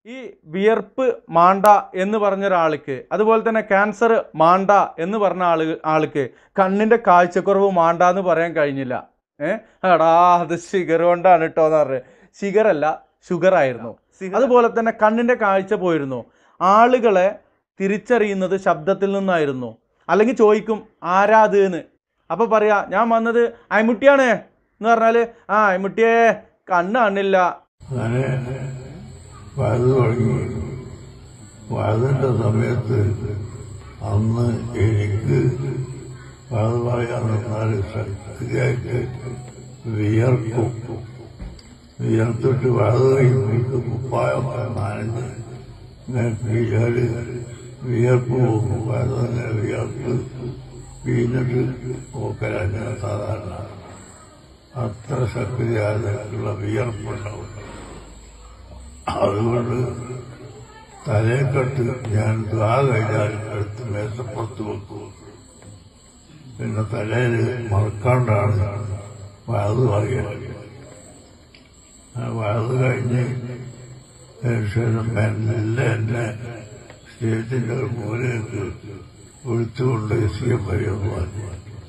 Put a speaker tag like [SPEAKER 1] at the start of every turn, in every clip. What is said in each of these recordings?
[SPEAKER 1] ഈ വിയർപ്പ് മാണ്ട എന്ന് പറഞ്ഞ ഒരാൾക്ക്, അതുപോലെ തന്നെ ക്യാൻസർ മാണ്ട എന്ന് പറഞ്ഞ ആൾക്ക് കണ്ണിൻ്റെ കാഴ്ചക്കുറവ് മാണ്ട എന്ന് പറയാൻ കഴിഞ്ഞില്ല. എടാ അത് ഷുഗർ കൊണ്ടാണ് കേട്ടോ എന്ന് പറഞ്ഞത്. ഷുഗറല്ല, ഷുഗർ ആയിരുന്നു. അതുപോലെ തന്നെ കണ്ണിൻ്റെ കാഴ്ച പോയിരുന്നു. ആളുകളെ തിരിച്ചറിയുന്നത് ശബ്ദത്തിൽ നിന്നായിരുന്നു. അല്ലെങ്കിൽ ചോദിക്കും ആരാ അത് എന്ന്. അപ്പോൾ പറയാ ഞാൻ വന്നത് അയ്മുട്ടിയാണ് എന്ന് പറഞ്ഞാൽ അയ്മുട്ടിയെ കണ്ണ് കാണില്ല.
[SPEAKER 2] വയതിൻ്റെ സമയത്ത് അന്ന് എനിക്ക് വയത് പറയാൻ നിന്നാൽ ശക്തിയായിട്ട് വിയർക്കും. വിയർത്തിട്ട് വയത് കഴിഞ്ഞിട്ട് കുപ്പായൊക്കെ നനഞ്ഞ് കീഴാല് വിയർപ്പ് പോകും. വയതിനെ വിയർപ്പ് വീണിട്ട് പോക്കലാണ് സാധാരണ. അത്ര ശക്തിയായിട്ടുള്ള വിയർപ്പുണ്ടാവും. അതുകൊണ്ട് തലയെക്കെട്ട് ഞാൻ ദ്വാ കഴിഞ്ഞാൽ എടുത്ത് മേശപ്പുറത്ത് വെക്കും. പിന്നെ തലയിൽ മറക്കാണ്ടാണ് വയത് പറയുക. വയത് കഴിഞ്ഞ് ശേഷം മെല്ലെ എന്നെ സ്റ്റേജിന്റെ ഒരു മൂലയ്ക്ക് വിളിച്ചുകൊണ്ട് എസിയം വരുമെന്ന് പറഞ്ഞു.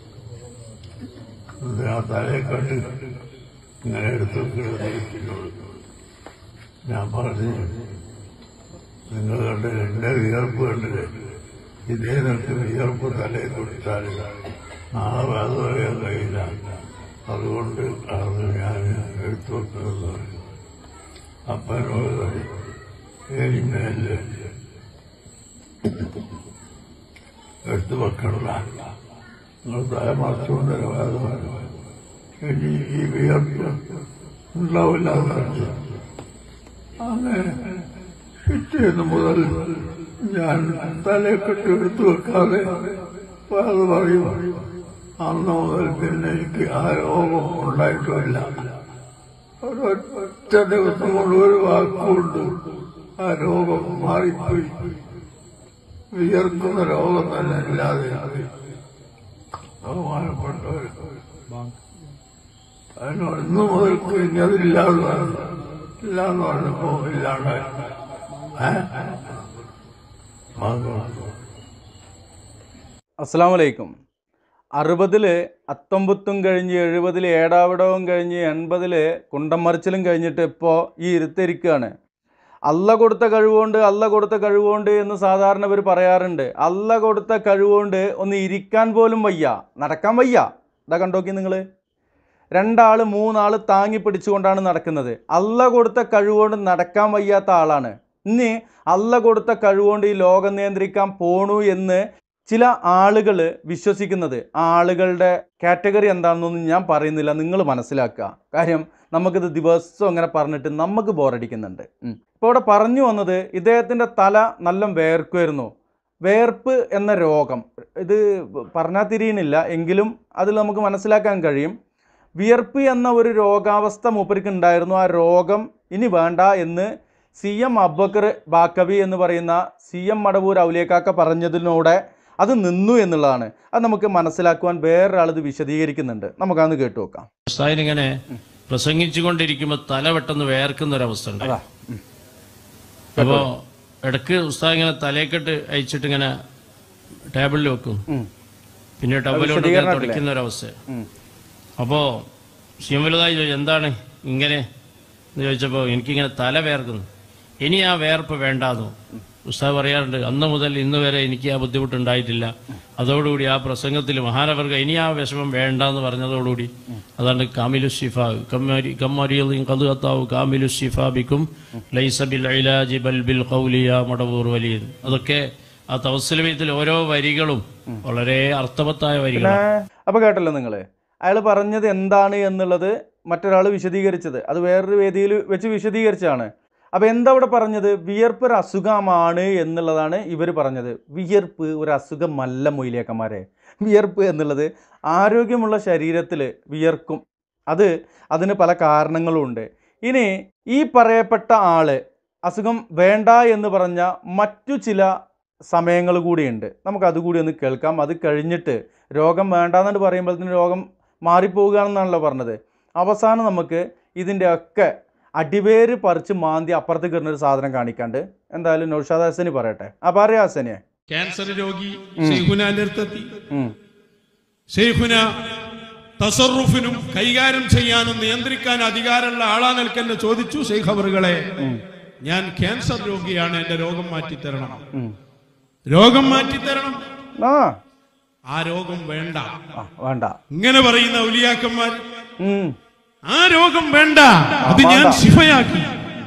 [SPEAKER 2] ആ തലയെക്കെട്ട് ഇങ്ങനെ എടുത്ത് കിടന്നിരിക്കുന്നോട് ഞാൻ പറഞ്ഞു, നിങ്ങൾ കണ്ടില്ല എന്റെ വിയർപ്പ് കണ്ടില്ലേ, ഇതേ നിനക്ക് വിയർപ്പ് തലയിൽ കൊടുത്താൽ നാളെ അത് പറയാൻ കഴിയില്ല. അതുകൊണ്ട് അത് ഞാൻ എടുത്തു വെക്കുന്നത് പറഞ്ഞു. അപ്പനോട് പറയും മേലെ എടുത്തു വെക്കണല്ല, നിങ്ങൾ തല മറച്ചുകൊണ്ടല്ല വേദന ഇനി ഈ വിയർപ്പ് ഉണ്ടാവില്ല എന്ന് പറഞ്ഞു. അങ്ങനെ പിറ്റേന്ന് മുതൽ ഞാൻ തലയെക്കെട്ട് എടുത്തു വെക്കാതെ അത് പറയും. അന്ന് മുതൽ പിന്നെ എനിക്ക് ആ രോഗം ഉണ്ടായിട്ടില്ല. ഒരൊറ്റ ദിവസം കൊണ്ട് ഒരു വാക്കുകൊണ്ട് ആ രോഗം മാറിപ്പോയി. വിയർക്കുന്ന രോഗം തന്നെ ഇല്ലാതെ ബഹുമാനപ്പെട്ടവർ അതിന് ഇന്നു മുതൽക്ക് ഇനി അതില്ലാതെ ഇല്ലാന്ന് പറഞ്ഞപ്പോ ഇല്ലാണ്ടായി.
[SPEAKER 1] അസ്സലാമു അലൈക്കും. 60-ൽ അത്തമ്പുത്തും കഴിഞ്ഞ് 70-ൽ ഏടാവിടവും കഴിഞ്ഞ് 80-ൽ കുണ്ടം മറിച്ചിലും കഴിഞ്ഞിട്ട് ഇപ്പോൾ ഈ ഇരുത്തിരിക്കുകയാണ്. അള്ള കൊടുത്ത കഴിവുകൊണ്ട് എന്ന് സാധാരണ ഇവർ പറയാറുണ്ട്. അള്ള കൊടുത്ത കഴിവുകൊണ്ട് ഒന്ന് ഇരിക്കാൻ പോലും വയ്യ, നടക്കാൻ വയ്യ. ഇതാ കണ്ടോക്കി നിങ്ങൾ, 2 ആൾ 3 ആൾ താങ്ങി പിടിച്ചുകൊണ്ടാണ് നടക്കുന്നത്. അള്ള കൊടുത്ത കഴിവുകൊണ്ട് നടക്കാൻ വയ്യാത്ത ആളാണ്. ഇനി അള്ള കൊടുത്ത കഴിവുകൊണ്ട് ഈ ലോകം നിയന്ത്രിക്കാൻ പോണു എന്ന് ചില ആളുകൾ വിശ്വസിക്കുന്നത്. ആ ആളുകളുടെ കാറ്റഗറി എന്താണെന്നൊന്നും ഞാൻ പറയുന്നില്ല, നിങ്ങൾ മനസ്സിലാക്കുക. കാര്യം നമുക്കിത് ദിവസം അങ്ങനെ പറഞ്ഞിട്ട് നമുക്ക് ബോറടിക്കുന്നുണ്ട്. ഇപ്പോൾ ഇവിടെ പറഞ്ഞു വന്നത് ഇദ്ദേഹത്തിൻ്റെ തല നല്ല വേർക്കുമായിരുന്നു. വേർപ്പ് എന്ന രോഗം ഇത് പറഞ്ഞാൽ തിരിയുന്നില്ല, എങ്കിലും അതിൽ നമുക്ക് മനസ്സിലാക്കാൻ കഴിയും. വിയർപ്പ് എന്ന ഒരു രോഗാവസ്ഥ മൂപ്പർക്ക് ഉണ്ടായിരുന്നു. ആ രോഗം ഇനി വേണ്ട എന്ന് CM അബൂബക്കർ ബാക്കവി എന്ന് പറയുന്ന CM മടവൂർ ഔലിയക്കാക്ക പറഞ്ഞതിനോടെ അത് നിന്നു എന്നുള്ളതാണ്. അത് നമുക്ക് മനസ്സിലാക്കുവാൻ വേറൊരാൾ ഇത് വിശദീകരിക്കുന്നുണ്ട്. നമുക്കതൊന്ന് കേട്ടു നോക്കാം.
[SPEAKER 3] ഇങ്ങനെ പ്രസംഗിച്ചുകൊണ്ടിരിക്കുമ്പോൾ തല പെട്ടെന്ന് വേർക്കുന്ന ഒരവസ്ഥ ഉണ്ട്. അപ്പോൾ ഇടയ്ക്ക് ഉസ്താദ് ഇങ്ങനെ തലയെക്കെട്ട് അയച്ചിട്ട് ഇങ്ങനെ ടേബിളിൽ വെക്കും, പിന്നെ ടവലോട്ട് തുടയ്ക്കുന്ന ഒരവസ്ഥ. അപ്പോൾ ശിവലുതായി ചോദിച്ചു എന്താണ് ഇങ്ങനെ എന്ന് ചോദിച്ചപ്പോൾ എനിക്കിങ്ങനെ തല വേർക്കുന്നു. ഇനി ആ വേർപ്പ് വേണ്ടാന്നു ഉസ്താദ് പറയാറുണ്ട്. അന്ന് മുതൽ ഇന്ന് വരെ എനിക്ക് ആ ബുദ്ധിമുട്ടുണ്ടായിട്ടില്ല. അതോടുകൂടി ആ പ്രസംഗത്തിൽ മഹാനവർഗ ഇനി ആ വിഷമം വേണ്ടെന്ന് പറഞ്ഞതോടുകൂടി അതാണ് കാമിലു ശിഫാ കാമിലു ശിഫാബിക്കും മടവൂർ വലിയ. അതൊക്കെ ആ തവസ്സുലമീയത്തിൽ ഓരോ വരികളും വളരെ അർത്ഥവത്തായ വരികളാണ്.
[SPEAKER 1] അപ്പൊ കേട്ടല്ലോ നിങ്ങൾ, അയാൾ പറഞ്ഞത് എന്താണ് എന്നുള്ളത് മറ്റൊരാൾ വിശദീകരിച്ചത് അത് വേറൊരു വേദിയിൽ വെച്ച് വിശദീകരിച്ചാണ്. അപ്പോൾ എന്താ ഇവിടെ പറഞ്ഞത്? വിയർപ്പ് ഒരു അസുഖമാണ് എന്നുള്ളതാണ് ഇവർ പറഞ്ഞത്. വിയർപ്പ് ഒരു അസുഖമല്ല മൊയ്ലിയാക്കന്മാരെ. വിയർപ്പ് എന്നുള്ളത് ആരോഗ്യമുള്ള ശരീരത്തിൽ വിയർക്കും. അതിന് പല കാരണങ്ങളും ഉണ്ട്. ഇനി ഈ പറയപ്പെട്ട ആൾ അസുഖം വേണ്ട എന്ന് പറഞ്ഞ മറ്റു ചില സമയങ്ങൾ കൂടിയുണ്ട്. നമുക്കതുകൂടി ഒന്ന് കേൾക്കാം. അത് കഴിഞ്ഞിട്ട് രോഗം വേണ്ടാന്നുകൊണ്ട് പറയുമ്പോഴത്തേന് രോഗം മാറിപ്പോവുകയാണെന്നാണല്ലോ പറഞ്ഞത്. അവസാനം നമുക്ക് ഇതിൻ്റെ ഒക്കെ അടിവേര് പറിച്ച് മാന്തി അപ്പുറത്ത് കിടന്നൊരു സാധനം കാണിക്കാണ്ട് എന്തായാലും നൗഷാദ് ഹസനി പറയട്ടെ. ആ പറയാ ഹസനിയെ.
[SPEAKER 4] ക്യാൻസർ രോഗി ശൈഖുനാന്റെ അടുത്തെത്തി. ശൈഖുന തസറുഫിനും കൈകാര്യം ചെയ്യാനും നിയന്ത്രിക്കാൻ അധികാരമുള്ള ആളാ നിൽക്കെന്നെ ചോദിച്ചു. ശൈഖ് അവറുകളെ, ഞാൻ ക്യാൻസർ രോഗിയാണ്, എന്റെ രോഗം മാറ്റിത്തരണം, രോഗം മാറ്റിത്തരണം. ആ രോഗം വേണ്ട,
[SPEAKER 1] വേണ്ട
[SPEAKER 4] ഇങ്ങനെ പറയുന്ന ഔലിയാക്കന്മാർ, ആ രോഗം വേണ്ട, അത് ഞാൻ ശിഫയാക്കി.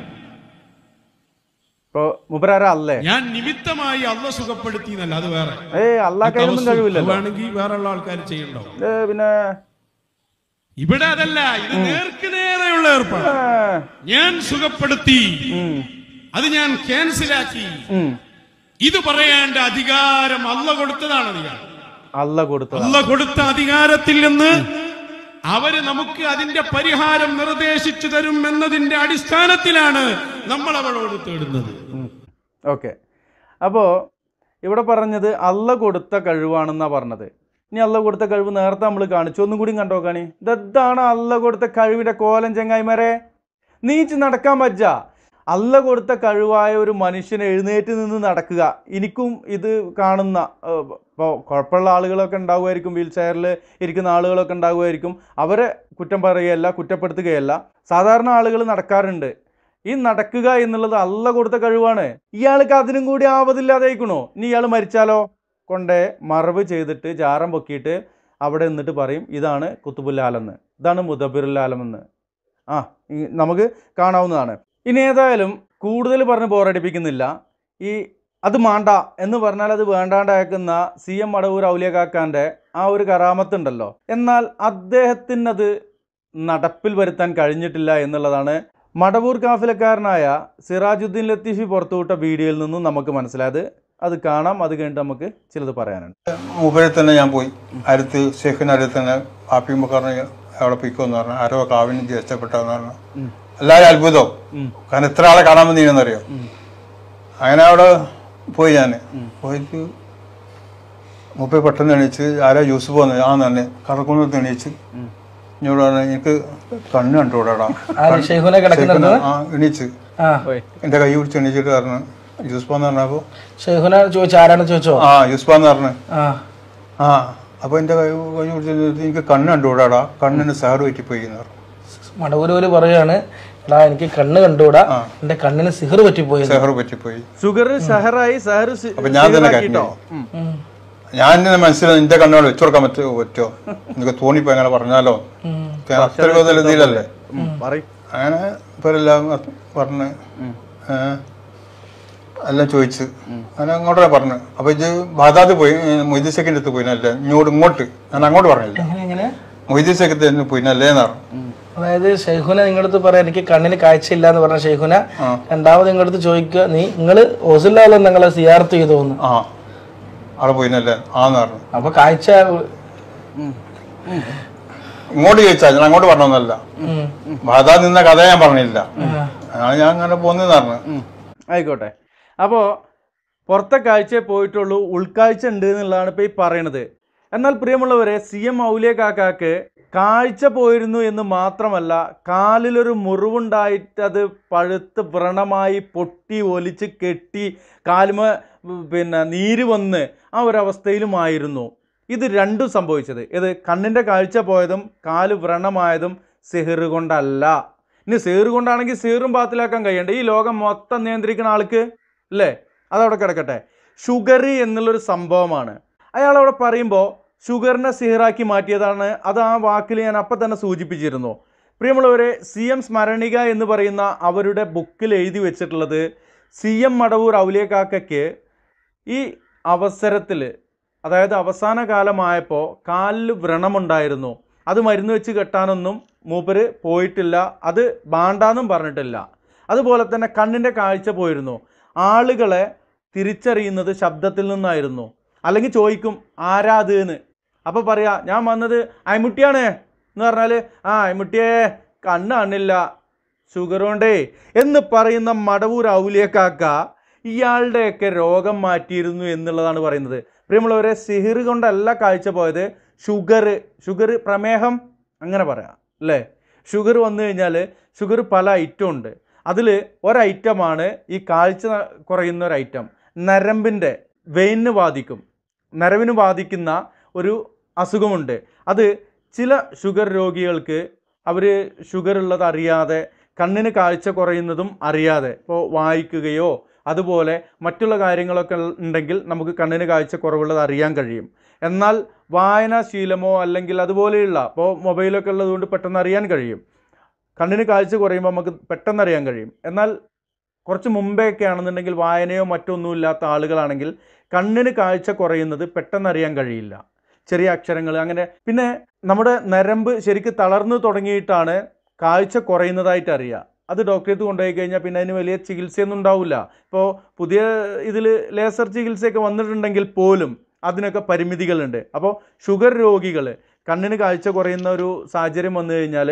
[SPEAKER 1] അല്ലേ
[SPEAKER 4] ഞാൻ നിമിത്തമായി അള്ള സുഖപ്പെടുത്തി എന്നല്ല, അത് വേറെ.
[SPEAKER 1] അള്ളാഹ്ക്കൊന്നും കഴിവില്ല,
[SPEAKER 4] വേണമെങ്കിൽ വേറെയുള്ള ആൾക്കാർ ചെയ്യണ്ടോ?
[SPEAKER 1] പിന്നെ
[SPEAKER 4] ഇവിടെ അതല്ല, ഇത് നേർക്ക് നേരെയുള്ള ഏർപ്പാട്. ഞാൻ സുഖപ്പെടുത്തി, അത് ഞാൻ ക്യാൻസലാക്കി. ഇത് പറയേണ്ട അധികാരം അള്ള കൊടുത്തതാണ്. അധികാരം അള്ള കൊടുത്ത അധികാരത്തിൽ നിന്ന് അവര് നമുക്ക് അതിന്റെ പരിഹാരം നിർദ്ദേശിച്ചു തരും എന്നതിന്റെ അടിസ്ഥാനത്തിലാണ് നമ്മൾ അവളോട് തേടുന്നത്.
[SPEAKER 1] ഓക്കെ, അപ്പോ ഇവിടെ പറഞ്ഞത് അള്ള കൊടുത്ത കഴിവാണെന്നാ പറഞ്ഞത്. ഇനി അള്ള കൊടുത്ത കഴിവ് നേരത്തെ നമ്മൾ കാണിച്ചു, ഒന്നും കൂടി കണ്ടോക്കാണി. ഇതാണ് അള്ള കൊടുത്ത കഴിവിന്റെ കോലം ചങ്ങായിമാരെ. നീച്ച് നടക്കാൻ പറ്റ അള്ള കൊടുത്ത കഴിവായ ഒരു മനുഷ്യനെ എഴുന്നേറ്റ് നിന്ന് നടക്കുക. എനിക്കും ഇത് കാണുന്ന ഇപ്പോൾ കുഴപ്പമുള്ള ആളുകളൊക്കെ ഉണ്ടാകുമായിരിക്കും, വീൽ ചെയറിൽ ഇരിക്കുന്ന ആളുകളൊക്കെ ഉണ്ടാകുമായിരിക്കും. അവരെ കുറ്റം പറയുകയല്ല, കുറ്റപ്പെടുത്തുകയല്ല. സാധാരണ ആളുകൾ നടക്കാറുണ്ട്. ഈ നടക്കുക എന്നുള്ളത് അള്ള കൊടുത്ത കഴിവാണ്. ഇയാൾക്ക് അതിനും കൂടി ആവതില്ലാതായിക്കണോ? ഇനി ഇയാൾ മരിച്ചാലോ? കൊണ്ടേ മറവ് ചെയ്തിട്ട് ജാറം പൊക്കിയിട്ട് അവിടെ നിന്നിട്ട് പറയും ഇതാണ് കുത്തുബുല്ലാലെന്ന്, ഇതാണ് മുദബിറുല്ലാലമെന്ന്. നമുക്ക് കാണാവുന്നതാണ്. ഇനി ഏതായാലും കൂടുതൽ പറഞ്ഞ് ബോറടിപ്പിക്കുന്നില്ല. ഈ അത് മാണ്ട എന്ന് പറഞ്ഞാൽ അത് വേണ്ടാണ്ടാക്കുന്ന CM മടവൂർ ഔലിയ കാക്കാൻ്റെ ആ ഒരു കറാമത്തുണ്ടല്ലോ, എന്നാൽ അദ്ദേഹത്തിനത് നടപ്പിൽ വരുത്താൻ കഴിഞ്ഞിട്ടില്ല എന്നുള്ളതാണ് മടവൂർ കാഫിലക്കാരനായ സിറാജുദ്ദീൻ ലത്തീഫി പുറത്തുവിട്ട വീഡിയോയിൽ നിന്നും നമുക്ക് മനസ്സിലായത്. അത് കാണാം, അത് കഴിഞ്ഞിട്ട് നമുക്ക് ചിലത് പറയാനുണ്ട്.
[SPEAKER 5] മൂപ്പരെ തന്നെ ഞാൻ പോയി അടുത്ത് ഷെയ്ഖിനടുത്ത് തന്നെ ആപ്പിമുക്കാരനെ അവിടെ പിക്കുമെന്ന് പറഞ്ഞു. ആരോ കാവിന് ജ്യേഷ്ഠപ്പെട്ടെന്ന് പറഞ്ഞു. എല്ലാവരും അത്ഭുതം, കാരണം എത്ര ആളെ കാണാൻ വന്നീനെന്നറിയോ. അങ്ങനെ അവിടെ പോയി. ഞാൻ പോയിട്ട് മൂപ്പര് പെട്ടെന്ന് എണീച്ച് ആരാ യൂസുഫ് വന്നത് ആ തന്നെ കറക്കുന്നത്ത് എണീച്ച് എന്നോട് പറഞ്ഞു എനിക്ക് കണ്ണ് കണ്ടുകൂടാടാ. എണീച്ച് എന്റെ കൈ പിടിച്ച് എണീച്ചിട്ട് പറഞ്ഞു യൂസ്ഫാന്ന് പറഞ്ഞപ്പോ യൂസ്ഫാന്ന് പറഞ്ഞു. അപ്പൊ എന്റെ കൈ പിടിച്ച് എനിക്ക് കണ്ണ് കണ്ടുകൂടാടാ, കണ്ണിന് സാറ് പറ്റിപ്പോയി എന്ന് പറഞ്ഞു.
[SPEAKER 6] മടവൂര് പറയാണ് എനിക്ക് കണ്ണ് കണ്ടുകൂടാ, എന്റെ കണ്ണിന് സിഹർ പറ്റിപ്പോയി.
[SPEAKER 5] അപ്പൊ ഞാൻ തന്നെ കരഞ്ഞു. ഞാൻ തന്നെ മനസ്സിലായി എന്റെ കണ്ണോട് വെച്ചു കൊടുക്കാൻ പറ്റുമോ, എനിക്ക് തോന്നിപ്പോ എങ്ങനെ പറഞ്ഞാലോ, അത്ര ഇതിലല്ലേ. അങ്ങനെ ഇപ്പൊ എല്ലാം പറഞ്ഞ് എല്ലാം ചോദിച്ച് അങ്ങനെ അങ്ങോട്ടേ പറഞ്ഞു. അപ്പൊ ഇത് ബാധാത് പോയി മൊയ്തീൻ സെക്കിന്റെ അടുത്ത് പോയിനല്ലേ, ഇങ്ങോട്ട് ഞാൻ അങ്ങോട്ട് പറഞ്ഞില്ല, മൊയ്തീൻ സെക്കത്ത് പോയിനല്ലേന്ന് പറഞ്ഞു.
[SPEAKER 6] അതായത് ഷെയ്ഖുന നിങ്ങളടുത്ത് പറയാം എനിക്ക് കണ്ണിന് കാഴ്ചയില്ല എന്ന് പറഞ്ഞ ഷെയ്ഖുന രണ്ടാമത് നിങ്ങളടുത്ത് ചോദിക്കുക നിങ്ങള് ഓസില്ലാതെ നിങ്ങളെ സിയാർത്ത് ചെയ്തു തോന്നുന്നു.
[SPEAKER 5] അവിടെ പോയിനല്ലേ ആന്ന് പറഞ്ഞു.
[SPEAKER 6] അപ്പൊ കാഴ്ച
[SPEAKER 5] ഇങ്ങോട്ട് ചോദിച്ചാ ഞാൻ അങ്ങോട്ട് പറഞ്ഞൊന്നല്ല, ബാധാ നിന്ന കഥ ഞാൻ പറഞ്ഞില്ല, ഞാൻ അങ്ങനെ പോന്നെന്ന് പറഞ്ഞു.
[SPEAKER 1] ആയിക്കോട്ടെ. അപ്പോൾ പുറത്തെ കാഴ്ചയെ പോയിട്ടുള്ളൂ, ഉൾക്കാഴ്ച ഉണ്ട് എന്നുള്ളതാണ് ഇപ്പോൾ ഈ പറയണത്. എന്നാൽ പ്രിയമുള്ളവരെ, CM ഔലിയ കാക്കാക്ക് കാഴ്ച പോയിരുന്നു എന്ന് മാത്രമല്ല, കാലിലൊരു മുറിവുണ്ടായിട്ട് അത് പഴുത്ത് വ്രണമായി പൊട്ടി ഒലിച്ച് കെട്ടി കാലുമ നീര് വന്ന് ആ ഒരവസ്ഥയിലുമായിരുന്നു. ഇത് രണ്ടും സംഭവിച്ചത്. ഇത് കണ്ണിൻ്റെ കാഴ്ച പോയതും കാല് വ്രണമായതും സിഹിർ കൊണ്ടല്ല. ഇനി സിഹിർ കൊണ്ടാണെങ്കിൽ സിഹിറും ബാത്തിലാക്കാൻ കഴിയണ്ട. ഈ ലോകം മൊത്തം നിയന്ത്രിക്കുന്ന ആൾക്ക് അല്ലേ, അതവിടെ കിടക്കട്ടെ. ഷുഗർ എന്നുള്ളൊരു സംഭവമാണ്. അയാളവിടെ പറയുമ്പോൾ ഷുഗറിനെ സിഹിറാക്കി മാറ്റിയതാണ്. അത് ആ വാക്കിൽ ഞാൻ അപ്പം തന്നെ സൂചിപ്പിച്ചിരുന്നു. പ്രിയമുള്ളവരെ, CM സ്മരണിക എന്ന് പറയുന്ന അവരുടെ ബുക്കിൽ എഴുതി വെച്ചിട്ടുള്ളത് CM മടവൂർ ഔലിയ കാക്കയ്ക്ക് ഈ അവസരത്തിൽ, അതായത് അവസാന കാലമായപ്പോൾ കാലിൽ വ്രണമുണ്ടായിരുന്നു. അത് മരുന്ന് വെച്ച് കെട്ടാനൊന്നും മൂപ്പര് പോയിട്ടില്ല, അത് ബാണ്ടാന്നും പറഞ്ഞിട്ടില്ല. അതുപോലെ തന്നെ കണ്ണിൻ്റെ കാഴ്ച പോയിരുന്നു. ആളുകളെ തിരിച്ചറിയുന്നത് ശബ്ദത്തിൽ നിന്നായിരുന്നു. അല്ലെങ്കിൽ ചോദിക്കും ആരാ അത് എന്ന്. അപ്പോൾ പറയാ ഞാൻ വന്നത് അയ്മുട്ടിയാണ് എന്ന് പറഞ്ഞാൽ അയ്മുട്ടിയെ കണ്ണ് കാണില്ല ഷുഗർ കൊണ്ടേ എന്ന് പറയുന്ന മടവൂർ ഔലിയ കാക്ക ഇയാളുടെയൊക്കെ രോഗം മാറ്റിയിരുന്നു എന്നുള്ളതാണ് പറയുന്നത്. പ്രിയമുള്ളവരെ, സിഹിർ കൊണ്ടല്ല കാഴ്ച പോയത്, ഷുഗർ പ്രമേഹം അങ്ങനെ പറയാം അല്ലേ. ഷുഗർ വന്നു കഴിഞ്ഞാൽ ഷുഗർ പല ഐറ്റം ഉണ്ട്. അതിൽ ഒരൈറ്റമാണ് ഈ കാഴ്ച കുറയുന്ന ഒരു ഐറ്റം. നരമ്പിൻ്റെ വെയിനിന് ബാധിക്കും. നരവിന് ബാധിക്കുന്ന ഒരു അസുഖമുണ്ട്. അത് ചില ഷുഗർ രോഗികൾക്ക് അവർ ഷുഗർ ഉള്ളത് അറിയാതെ, കണ്ണിന് കാഴ്ച കുറയുന്നതും അറിയാതെ, ഇപ്പോൾ വായിക്കുകയോ അതുപോലെ മറ്റുള്ള കാര്യങ്ങളൊക്കെ ഉണ്ടെങ്കിൽ നമുക്ക് കണ്ണിന് കാഴ്ച കുറവുള്ളത് അറിയാൻ കഴിയും. എന്നാൽ വായനാശീലമോ അല്ലെങ്കിൽ അതുപോലെയുള്ള, ഇപ്പോൾ മൊബൈലൊക്കെ ഉള്ളതുകൊണ്ട് പെട്ടെന്ന് അറിയാൻ കഴിയും. കണ്ണിന് കാഴ്ച കുറയുമ്പോൾ നമുക്ക് പെട്ടെന്ന് അറിയാൻ കഴിയും. എന്നാൽ കുറച്ച് മുമ്പേയൊക്കെ ആണെന്നുണ്ടെങ്കിൽ വായനയോ മറ്റൊന്നും ഇല്ലാത്ത ആളുകളാണെങ്കിൽ കണ്ണിന് കാഴ്ച കുറയുന്നത് പെട്ടെന്ന് അറിയാൻ കഴിയില്ല. ചെറിയ അക്ഷരങ്ങൾ അങ്ങനെ. പിന്നെ നമ്മുടെ നരമ്പ് ശരിക്കും തളർന്നു തുടങ്ങിയിട്ടാണ് കാഴ്ച കുറയുന്നതായിട്ട് അറിയുക. അത് ഡോക്ടറെ അടുത്ത് കൊണ്ടുപോയി കഴിഞ്ഞാൽ പിന്നെ അതിന് വലിയ ചികിത്സയൊന്നും ഉണ്ടാവില്ല. ഇപ്പോൾ പുതിയ ഇതിൽ ലേസർ ചികിത്സയൊക്കെ വന്നിട്ടുണ്ടെങ്കിൽ പോലും അതിനൊക്കെ പരിമിതികളുണ്ട്. അപ്പോൾ ഷുഗർ രോഗികൾ കണ്ണിന് കാഴ്ച കുറയുന്ന ഒരു സാഹചര്യം വന്നു കഴിഞ്ഞാൽ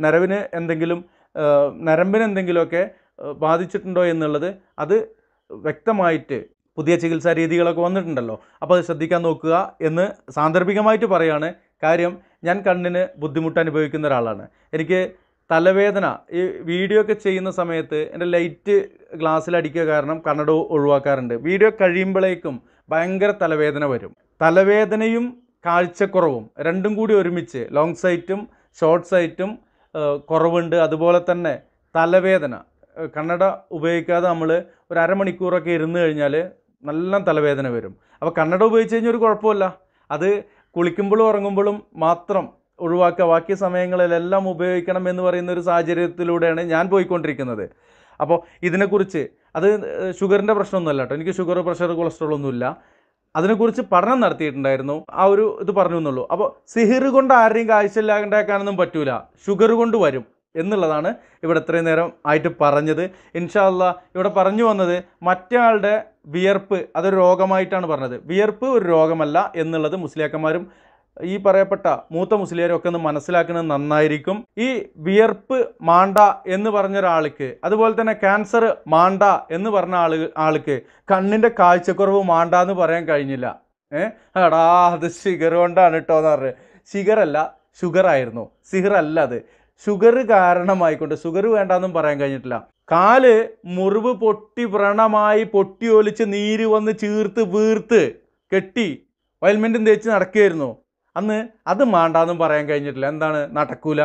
[SPEAKER 1] നരമ്പിന് എന്തെങ്കിലുമൊക്കെ ബാധിച്ചിട്ടുണ്ടോ എന്നുള്ളത് അത് വ്യക്തമായിട്ട് പുതിയ ചികിത്സാ രീതികളൊക്കെ വന്നിട്ടുണ്ടല്ലോ. അപ്പോൾ അത് ശ്രദ്ധിക്കാൻ നോക്കുക എന്ന് സാന്ദർഭികമായിട്ട് പറയുകയാണ്. കാര്യം ഞാൻ കണ്ണിന് ബുദ്ധിമുട്ട് അനുഭവിക്കുന്ന ഒരാളാണ്. എനിക്ക് തലവേദന ഈ വീഡിയോ ഒക്കെ ചെയ്യുന്ന സമയത്ത് എൻ്റെ ലൈറ്റ് ഗ്ലാസ്സിലടിക്കുക കാരണം കണ്ണട ഒഴിവാക്കാറുണ്ട്. വീഡിയോ കഴിയുമ്പോഴേക്കും ഭയങ്കര തലവേദന വരും. തലവേദനയും കാഴ്ചക്കുറവും രണ്ടും കൂടി ഒരുമിച്ച്, ലോങ് സൈറ്റും ഷോർട്ട് സൈറ്റും കുറവുണ്ട്. അതുപോലെ തന്നെ തലവേദന, കണ്ണട ഉപയോഗിക്കാതെ നമ്മൾ ഒരു അരമണിക്കൂറൊക്കെ ഇരുന്ന് കഴിഞ്ഞാൽ നല്ല തലവേദന വരും. അപ്പോൾ കണ്ണട ഉപയോഗിച്ച് കഴിഞ്ഞാൽ ഒരു കുഴപ്പമില്ല. അത് കുളിക്കുമ്പോഴും ഉറങ്ങുമ്പോഴും മാത്രം ഒഴിവാക്കുക, ബാക്കി സമയങ്ങളിലെല്ലാം ഉപയോഗിക്കണം എന്ന് പറയുന്ന ഒരു സാഹചര്യത്തിലൂടെയാണ് ഞാൻ പോയിക്കൊണ്ടിരിക്കുന്നത്. അപ്പോൾ ഇതിനെക്കുറിച്ച്, അത് ഷുഗറിൻ്റെ പ്രശ്നമൊന്നുമല്ല കേട്ടോ, എനിക്ക് ഷുഗർ, പ്രഷർ, കൊളസ്ട്രോൾ ഒന്നുമില്ല. അതിനെക്കുറിച്ച് പഠനം നടത്തിയിട്ടുണ്ടായിരുന്നു. ആ ഒരു ഇത് പറഞ്ഞു എന്നുള്ളൂ. അപ്പോൾ സിഹിർ കൊണ്ട് ആരെയും കാഴ്ചയില്ലാണ്ടാക്കാനൊന്നും പറ്റൂല, ഷുഗർ കൊണ്ട് വരും എന്നുള്ളതാണ് ഇവിടെ ഇത്രയും നേരം ആയിട്ട് പറഞ്ഞത്. ഇൻഷാ അല്ലാഹ് ഇവിടെ പറഞ്ഞു വന്നത് മറ്റയാളുടെ വിയർപ്പ് അതൊരു രോഗമായിട്ടാണ് പറഞ്ഞത്. വിയർപ്പ് ഒരു രോഗമല്ല എന്നുള്ളത് മുസ്ലിയാക്കന്മാരും ഈ പറയപ്പെട്ട മൂത്ത മുസ്ലിയാരും ഒക്കെ ഒന്ന് മനസ്സിലാക്കുന്നത് നന്നായിരിക്കും. ഈ വിയർപ്പ് മാണ്ട എന്ന് പറഞ്ഞ ഒരാൾക്ക്, അതുപോലെ തന്നെ ക്യാൻസർ മാണ്ട എന്ന് പറഞ്ഞ ആൾക്ക് കണ്ണിൻ്റെ കാഴ്ചക്കുറവ് മാണ്ട എന്ന് പറയാൻ കഴിഞ്ഞില്ല. എടാ അത് ഷുഗർ കൊണ്ടാണ് കേട്ടോ എന്ന് പറഞ്ഞത്. ഷുഗറല്ല, ഷുഗറായിരുന്നു, സിഹറല്ല. അത് ഷുഗർ കാരണമായിക്കൊണ്ട് ഷുഗർ വേണ്ടാന്നും പറയാൻ കഴിഞ്ഞിട്ടില്ല. കാല് മുറിവ് പൊട്ടി വ്രണമായി പൊട്ടി ഒലിച്ച് നീര് വന്ന് ചീർത്ത് വീർത്ത് കെട്ടി ഓയിൽമെൻറ്റും തേച്ച് നടക്കുകയായിരുന്നു അന്ന്. അത് മാണ്ടാന്നും പറയാൻ കഴിഞ്ഞിട്ടില്ല. എന്താണ്, നടക്കൂല.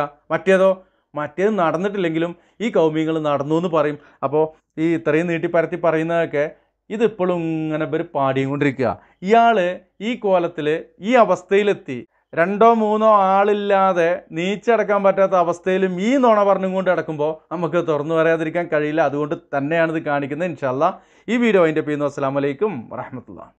[SPEAKER 1] മറ്റേത് നടന്നിട്ടില്ലെങ്കിലും ഈ കൗമികൾ നടന്നു എന്ന് പറയും. അപ്പോൾ ഈ ഇത്രയും നീട്ടിപ്പരത്തി പറയുന്നതൊക്കെ ഇതിപ്പോഴും ഇങ്ങനെ ഇവർ പാടിയും കൊണ്ടിരിക്കുക. ഇയാൾ ഈ കോലത്തിൽ ഈ അവസ്ഥയിലെത്തി, 2-3 ആളില്ലാതെ നീച്ചടക്കാൻ പറ്റാത്ത അവസ്ഥയിലും ഈ നുണ പറഞ്ഞുകൊണ്ട് കിടക്കുമ്പോൾ നമുക്ക് തുറന്നു പറയാതിരിക്കാൻ കഴിയില്ല. അതുകൊണ്ട് തന്നെയാണ് ഇത് കാണിക്കുന്നത്. ഇൻഷാ അല്ലാഹ് ഈ വീഡിയോ അതിൻ്റെ ചെയ്യുന്നു. അസ്സലാമു അലൈക്കും വറഹ്മത്തുള്ളാഹി.